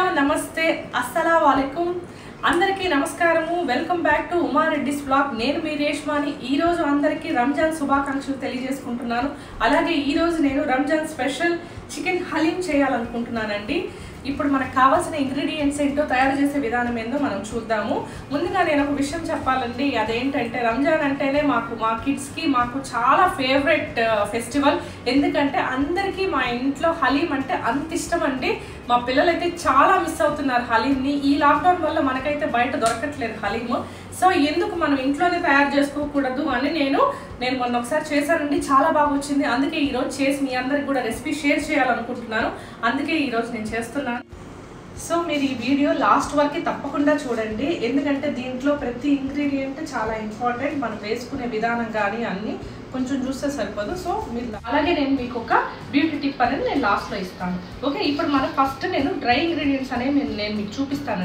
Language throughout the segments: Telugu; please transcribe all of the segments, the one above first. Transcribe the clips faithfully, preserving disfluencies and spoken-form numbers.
హలో నమస్తే అస్సలాము అలైకుం అందరికీ నమస్కారము welcome back to Uma Reddy's vlog నేను మీ రేష్మాని ఈ రోజు అందరికీ రంజాన్ శుభాకాంక్షలు తెలియజేసుకుంటున్నాను అలాగే ఈ రోజు నేను రంజాన్ స్పెషల్ చికెన్ హలీం చేయాలనుకుంటున్నానండి ఇప్పుడు మనకు కావాల్సిన ఇంగ్రీడియెంట్స్ ఏంటో తయారు చేసే విధానం ఏందో మనం చూద్దాము ముందుగా నేను ఒక విషయం చెప్పాలండి అదేంటంటే రంజాన్ అంటేనే మాకు మా కిడ్స్కి మాకు చాలా ఫేవరెట్ ఫెస్టివల్ ఎందుకంటే అందరికీ మా ఇంట్లో హలీం అంటే అంత ఇష్టం అండి మా పిల్లలైతే చాలా మిస్ అవుతున్నారు హలీంని ఈ లాక్డౌన్ వల్ల మనకైతే బయట దొరకట్లేదు హలీము సో ఎందుకు మనం ఇంట్లోనే తయారు చేసుకోకూడదు అని నేను నేను మొన్న ఒకసారి చేశానండి చాలా బాగా వచ్చింది అందుకే ఈరోజు చేసి మీ అందరికి కూడా రెసిపీ షేర్ చేయాలనుకుంటున్నాను అందుకే ఈరోజు నేను చేస్తున్నాను సో మీరు ఈ వీడియో లాస్ట్ వరకు తప్పకుండా చూడండి ఎందుకంటే దీంట్లో ప్రతి ఇంగ్రీడియంట్ చాలా ఇంపార్టెంట్ మనం వేసుకునే విధానం కానీ అన్నీ కొంచెం చూస్తే సరిపోదు సో మీరు అలాగే నేను మీకు ఒక బ్యూటీ టిప్ అనేది నేను లాస్ట్లో ఇస్తాను ఓకే ఇప్పుడు మనం ఫస్ట్ నేను డ్రై ఇంగ్రీడియంట్స్ అనేవి నేను నేను మీకు చూపిస్తాను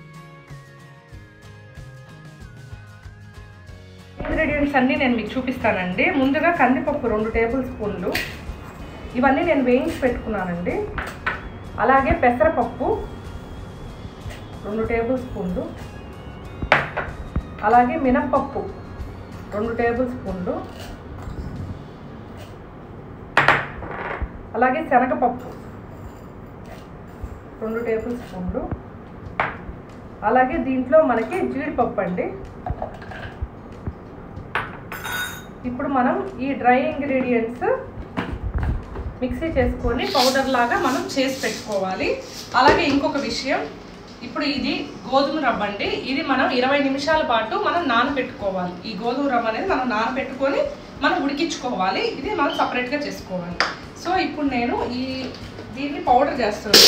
ఇంగ్రీడియంట్స్ అన్నీ నేను మీకు చూపిస్తానండి ముందుగా కందిపప్పు రెండు టేబుల్ స్పూన్లు ఇవన్నీ నేను వేయించి పెట్టుకున్నానండి అలాగే పెసరపప్పు రెండు టేబుల్ స్పూన్లు అలాగే మినప్పప్పు రెండు టేబుల్ స్పూన్లు అలాగే శనగపప్పు రెండు టేబుల్ స్పూన్లు అలాగే దీంట్లో మనకి జీడిపప్పు అండి ఇప్పుడు మనం ఈ డ్రై ఇంగ్రీడియంట్స్ మిక్సీ చేసుకొని పౌడర్ లాగా మనం చేసి పెట్టుకోవాలి అలాగే ఇంకొక విషయం ఇప్పుడు ఇది గోధుమ రవ్వ అండి ఇది మనం ఇరవై నిమిషాల పాటు మనం నానబెట్టుకోవాలి ఈ గోధుమ రవ్వ అనేది మనం నానబెట్టుకొని మనం ఉడికించుకోవాలి ఇది మనం సపరేట్గా చేసుకోవాలి సో ఇప్పుడు నేను ఈ దీన్ని పౌడర్ చేస్తున్నాను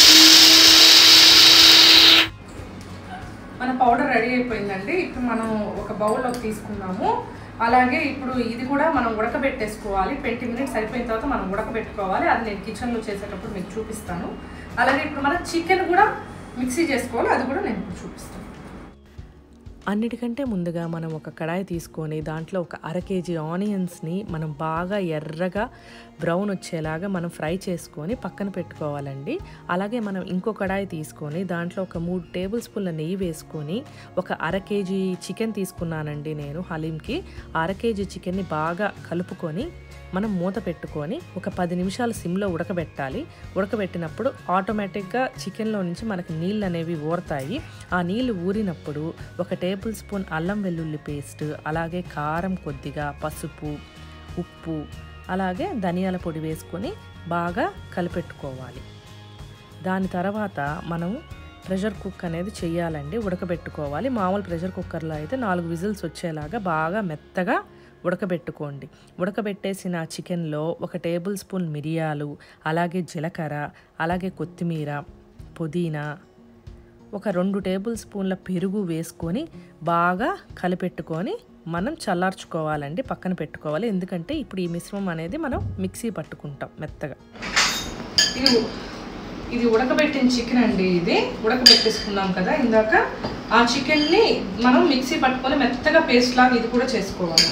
మన పౌడర్ రెడీ అయిపోయిందండి ఇప్పుడు మనం ఒక బౌల్లోకి తీసుకున్నాము అలాగే ఇప్పుడు ఇది కూడా మనం ఉడకబెట్టేసుకోవాలి ట్వంటీ మినిట్స్ అయిపోయిన తర్వాత మనం ఉడకబెట్టుకోవాలి అది నేను కిచెన్లో చేసేటప్పుడు మీకు చూపిస్తాను అలాగే ఇప్పుడు మనం చికెన్ కూడా మిక్సీ చేసుకోవాలి అది కూడా నేను ఇప్పుడు చూపిస్తాను అన్నిటికంటే ముందుగా మనం ఒక కడాయి తీసుకొని దాంట్లో ఒక అర కేజీ ఆనియన్స్ని మనం బాగా ఎర్రగా బ్రౌన్ వచ్చేలాగా మనం ఫ్రై చేసుకొని పక్కన పెట్టుకోవాలండి అలాగే మనం ఇంకో కడాయి తీసుకొని దాంట్లో ఒక మూడు టేబుల్ స్పూన్ల నెయ్యి వేసుకొని ఒక అర కేజీ చికెన్ తీసుకున్నానండి నేను హలీంకి అర కేజీ చికెన్ని బాగా కలుపుకొని మనం మూత పెట్టుకొని ఒక పది నిమిషాలు సిమ్లో ఉడకబెట్టాలి ఉడకబెట్టినప్పుడు ఆటోమేటిక్గా చికెన్లో నుంచి మనకి నీళ్ళు అనేవి ఊరతాయి ఆ నీళ్ళు ఊరినప్పుడు ఒక టేబుల్ స్పూన్ అల్లం వెల్లుల్లి పేస్ట్ అలాగే కారం కొద్దిగా పసుపు ఉప్పు అలాగే ధనియాల పొడి వేసుకొని బాగా కలిపెట్టుకోవాలి దాని తర్వాత మనం ప్రెషర్ కుక్ అనేది చేయాలండి ఉడకబెట్టుకోవాలి మామూలు ప్రెషర్ కుక్కర్లో అయితే నాలుగు విజిల్స్ వచ్చేలాగా బాగా మెత్తగా ఉడకబెట్టుకోండి ఉడకబెట్టేసిన చికెన్లో ఒక టేబుల్ స్పూన్ మిరియాలు అలాగే జీలకర్ర అలాగే కొత్తిమీర పుదీనా ఒక రెండు టేబుల్ స్పూన్ల పెరుగు వేసుకొని బాగా కలిపెట్టుకొని మనం చల్లార్చుకోవాలండి పక్కన పెట్టుకోవాలి ఎందుకంటే ఇప్పుడు ఈ మిశ్రమం అనేది మనం మిక్సీ పట్టుకుంటాం మెత్తగా ఇది ఇది ఉడకబెట్టిన చికెన్ అండి ఇది ఉడకబెట్టేసుకున్నాం కదా ఇందాక ఆ చికెన్ని మనం మిక్సీ పట్టుకొని మెత్తగా పేస్ట్ లాగా ఇది కూడా చేసుకోవాలి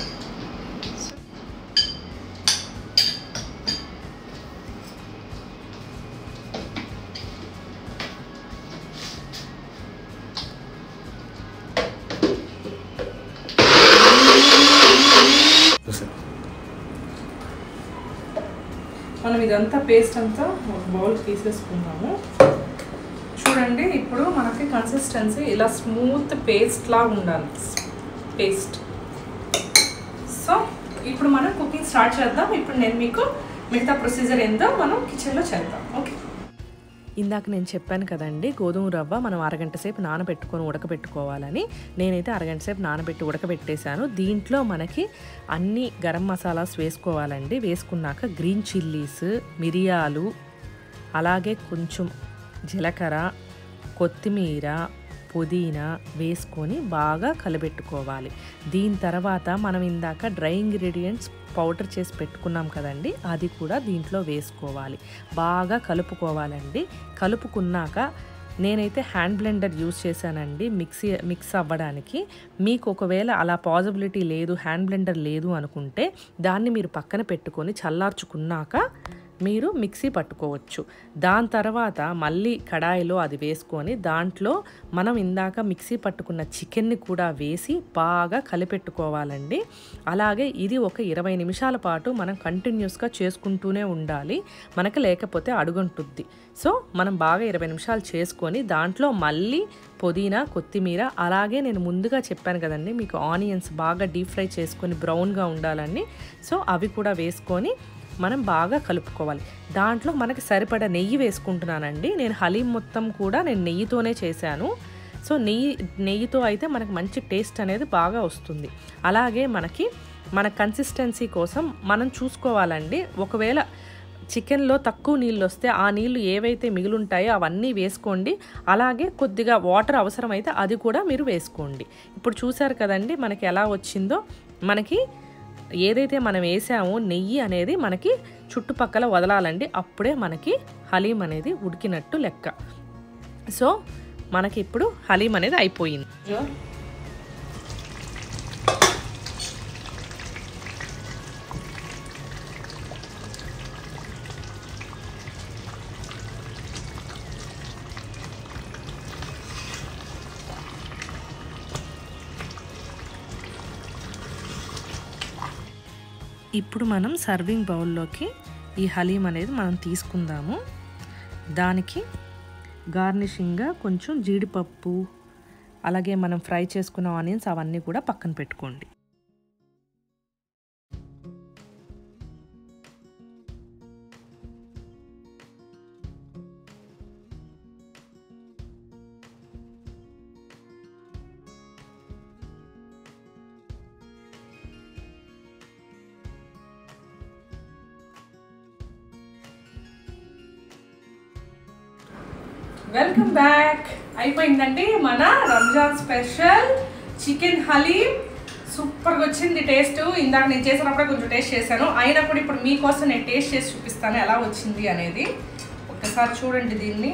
మనం ఇదంతా పేస్ట్ అంతా ఒక బౌల్ తీసేసుకున్నాము చూడండి ఇప్పుడు మనకి కన్సిస్టెన్సీ ఇలా స్మూత్ పేస్ట్ లా ఉండాలి పేస్ట్ సో ఇప్పుడు మనం కుకింగ్ స్టార్ట్ చేద్దాం ఇప్పుడు నేను మీకు మిగతా ప్రొసీజర్ ఏందో మనం కిచెన్లో చేద్దాం ఓకే ఇందాక నేను చెప్పాను కదండి గోధుమ రవ్వ మనం అరగంట సేపు నానబెట్టుకొని ఉడకబెట్టుకోవాలని నేనైతే అరగంట సేపు నానబెట్టి ఉడకబెట్టేశాను దీంట్లో మనకి అన్ని గరం మసాలాస్ వేసుకోవాలండి వేసుకున్నాక గ్రీన్ చిల్లీస్ మిరియాలు అలాగే కొంచెం జీలకర్ర కొత్తిమీర పుదీనా వేసుకొని బాగా కలబెట్టుకోవాలి దీని తర్వాత మనం ఇందాక డ్రై ఇంగ్రీడియంట్స్ పౌడర్ చేసి పెట్టుకున్నాం కదండి అది కూడా దీంట్లో వేసుకోవాలి బాగా కలుపుకోవాలండి కలుపుకున్నాక నేనైతే హ్యాండ్ బ్లెండర్ యూస్ చేశానండి మిక్సీ మిక్స్ అవ్వడానికి మీకు ఒకవేళ అలా పాసిబిలిటీ లేదు హ్యాండ్ బ్లెండర్ లేదు అనుకుంటే దాన్ని మీరు పక్కన పెట్టుకొని చల్లార్చుకున్నాక మీరు మిక్సీ పట్టుకోవచ్చు. దాని తర్వాత మళ్ళీ కడాయిలో అది వేసుకొని దాంట్లో మనం ఇందాక మిక్సీ పట్టుకున్న చికెన్ని కూడా వేసి బాగా కలిపెట్టుకోవాలండి. అలాగే ఇది ఒక ఇరవై నిమిషాల పాటు మనం కంటిన్యూస్గా చేసుకుంటూనే ఉండాలి, మనకు లేకపోతే అడుగంటుద్ది. సో మనం బాగా ఇరవై నిమిషాలు చేసుకొని దాంట్లో మళ్ళీ పుదీనా, కొత్తిమీర, అలాగే నేను ముందుగా చెప్పాను కదండి మీకు ఆనియన్స్ బాగా డీప్ ఫ్రై చేసుకొని బ్రౌన్గా ఉండాలని, సో అవి కూడా వేసుకొని మనం బాగా కలుపుకోవాలి. దాంట్లో మనకి సరిపడా నెయ్యి వేసుకుంటున్నానండి. నేను హలీం మొత్తం కూడా నేను నెయ్యితోనే చేశాను. సో నెయ్యి నెయ్యితో అయితే మనకు మంచి టేస్ట్ అనేది బాగా వస్తుంది. అలాగే మనకి మన కన్సిస్టెన్సీ కోసం మనం చూసుకోవాలండి. ఒకవేళ చికెన్లో తక్కువ నీళ్ళు వస్తే ఆ నీళ్ళు ఏవైతే మిగులుంటాయో అవన్నీ వేసుకోండి. అలాగే కొద్దిగా వాటర్ అవసరమైతే అది కూడా మీరు వేసుకోండి. ఇప్పుడు చూసారు కదండి మనకి ఎలా వచ్చిందో. మనకి ఏదైతే మనం వేసామో నెయ్యి అనేది మనకి చుట్టుపక్కల వదలాలండి, అప్పుడే మనకి హలీం అనేది ఉడికినట్టు లెక్క. సో మనకి ఇప్పుడు హలీం అనేది అయిపోయింది. ఇప్పుడు మనం సర్వింగ్ బౌల్లోకి ఈ హలీం అనేది మనం తీసుకుందాము. దానికి గార్నిషింగ్గా కొంచెం జీడిపప్పు, అలాగే మనం ఫ్రై చేసుకున్న ఆనియన్స్ అవన్నీ కూడా పక్కన పెట్టుకోండి. Welcome back. అయిపోయిందండి మన రంజాన్ స్పెషల్ చికెన్ హలీం. సూపర్గా వచ్చింది టేస్ట్. ఇందాక నేను చేసినప్పుడే కొంచెం టేస్ట్ చేశాను, అయినప్పుడు ఇప్పుడు మీకోసం నేను టేస్ట్ చేసి చూపిస్తాను ఎలా వచ్చింది అనేది. ఒక్కసారి చూడండి దీన్ని.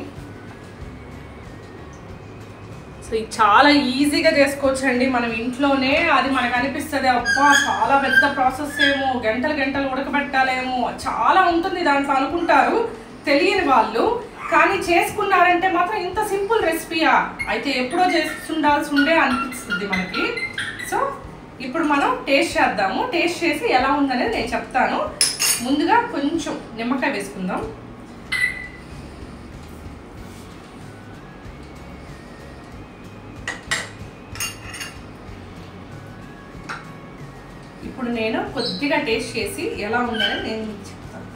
సో ఇది చాలా ఈజీగా చేసుకోవచ్చండి మనం ఇంట్లోనే. అది మనకు అనిపిస్తుంది అబ్బా చాలా పెద్ద ప్రాసెస్ ఏమో, గంటలు గంటలు ఉడకబెట్టాలేమో, చాలా ఉంటుంది దాంట్లో అనుకుంటారు తెలియని వాళ్ళు. కానీ చేసుకున్నారంటే మాత్రం ఇంత సింపుల్ రెసిపీయా అయితే ఎప్పుడో చేస్తుండాల్సి ఉండే అనిపిస్తుంది మనకి. సో ఇప్పుడు మనం టేస్ట్ చేద్దాము. టేస్ట్ చేసి ఎలా ఉందనేది నేను చెప్తాను. ముందుగా కొంచెం నిమ్మకాయ వేసుకుందాం. ఇప్పుడు నేను కొద్దిగా టేస్ట్ చేసి ఎలా ఉందనేది నేను చెప్తాను.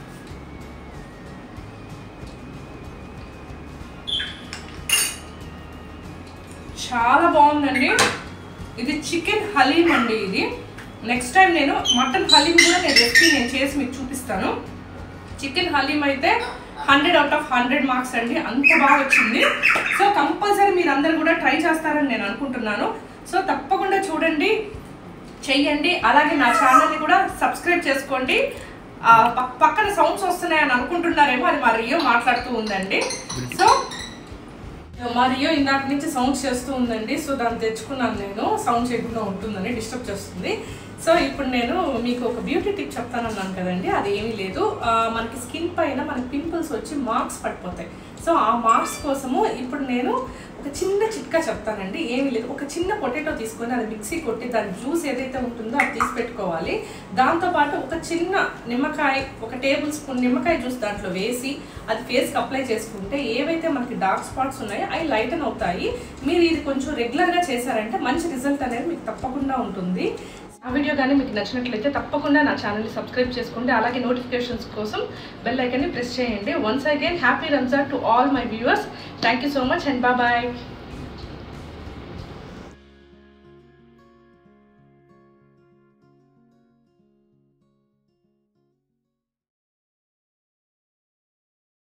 చాలా బాగుందండి. ఇది చికెన్ హలీం అండి. ఇది నెక్స్ట్ టైం నేను మటన్ హలీం కూడా నేను రెసిపీ నేను చేసి మీకు చూపిస్తాను. చికెన్ హలీం అయితే hundred out of hundred marks అండి, అంత బాగా వచ్చింది. సో కంపల్సరీ మీరు అందరు కూడా ట్రై చేస్తారని నేను అనుకుంటున్నాను. సో తప్పకుండా చూడండి, చెయ్యండి. అలాగే నా ఛానల్ని కూడా సబ్స్క్రైబ్ చేసుకోండి. పక్కన సౌండ్స్ వస్తున్నాయని అనుకుంటున్నారేమో, అది మా రియో మాట్లాడుతూ ఉందండి. సో మరియు ఇందాక నుంచి సౌండ్స్ చేస్తూ ఉందండి. సో దాన్ని తెచ్చుకున్నాను నేను, సౌండ్ చేయకుండా ఉంటుందని, డిస్టర్బ్ చేస్తుంది. సో ఇప్పుడు నేను మీకు ఒక బ్యూటీ టిప్ చెప్తానన్నాను కదండి, అది ఏమీ లేదు. మనకి స్కిన్ పైన మనకి పింపుల్స్ వచ్చి మార్క్స్ పడిపోతాయి. సో ఆ మార్క్స్ కోసము ఇప్పుడు నేను ఒక చిన్న చిట్కా చెప్తానండి. ఏమీ లేదు, ఒక చిన్న పొటాటో తీసుకొని అది మిక్సీ కొట్టి దాని జ్యూస్ ఏదైతే ఉంటుందో అది తీసి పెట్టుకోవాలి. దాంతోపాటు ఒక చిన్న నిమ్మకాయ, ఒక టేబుల్ స్పూన్ నిమ్మకాయ జ్యూస్ దాంట్లో వేసి అది ఫేస్కి అప్లై చేసుకుంటే ఏవైతే మనకి డార్క్ స్పాట్స్ ఉన్నాయో అవి లైటన్ అవుతాయి. మీరు ఇది కొంచెం రెగ్యులర్గా చేశారంటే మంచి రిజల్ట్ అనేది మీకు తప్పకుండా ఉంటుంది. ఆ వీడియో కానీ మీకు నచ్చినట్లయితే తప్పకుండా నా ఛానల్ని సబ్స్క్రైబ్ చేసుకోండి. అలాగే నోటిఫికేషన్స్ కోసం బెల్ ఐకాన్ని ప్రెస్ చేయండి. Once again happy Ramzan to all my viewers. Thank you so much and bye bye.